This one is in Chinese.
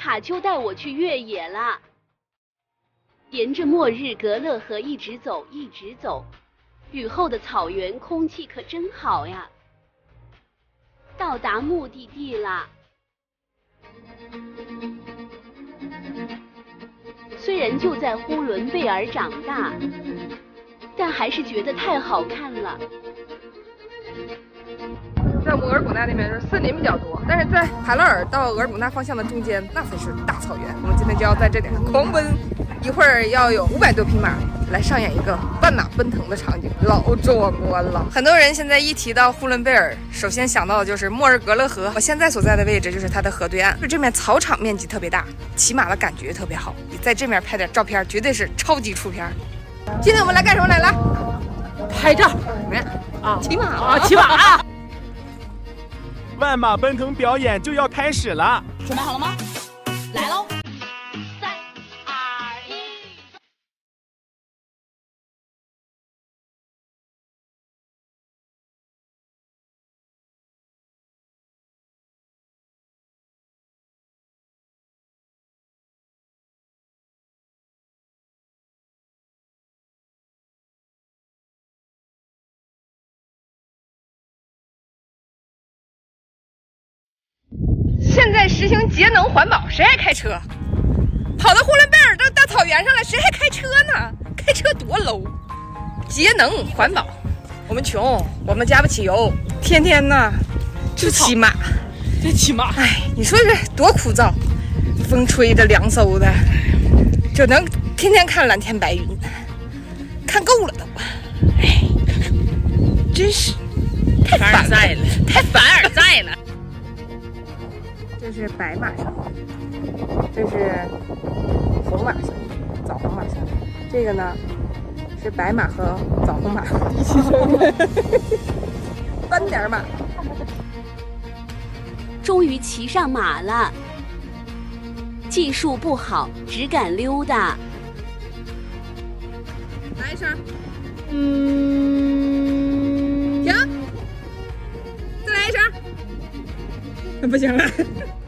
卡就带我去越野了。沿着末日格勒河一直走，一直走，雨后的草原空气可真好呀。到达目的地啦。虽然就在呼伦贝尔长大，但还是觉得太好看了。 在额尔古纳那边是森林比较多，但是在海拉尔到额尔古纳方向的中间，那才是大草原。我们今天就要在这里狂奔，一会儿要有500多匹马来上演一个半马奔腾的场景，老壮观了。很多人现在一提到呼伦贝尔，首先想到的就是莫尔格勒河。我现在所在的位置就是它的河对岸，这面草场面积特别大，骑马的感觉特别好。你在这面拍点照片，绝对是超级出片。今天我们来干什么来了？ 拍照。 骑马啊，骑马。 万马奔腾表演就要开始了， 准备好了吗？来喽！ 现在实行节能环保，谁还开车？跑到呼伦贝尔这大草原上了，谁还开车呢？开车多 low！ 节能环保，我们穷，我们加不起油，天天呢就骑马， 这骑马， 哎，你说这多枯燥，风吹着凉飕的，就能天天看蓝天白云，看够了都，哎，真是太凡尔赛了，太凡尔赛了。这是白马上，这是红马上，枣红马上。这个呢是白马和枣红马一起生的，斑点马。 终于骑上马了，技术不好，只敢溜达。 来一声，停，再来一声，不行了。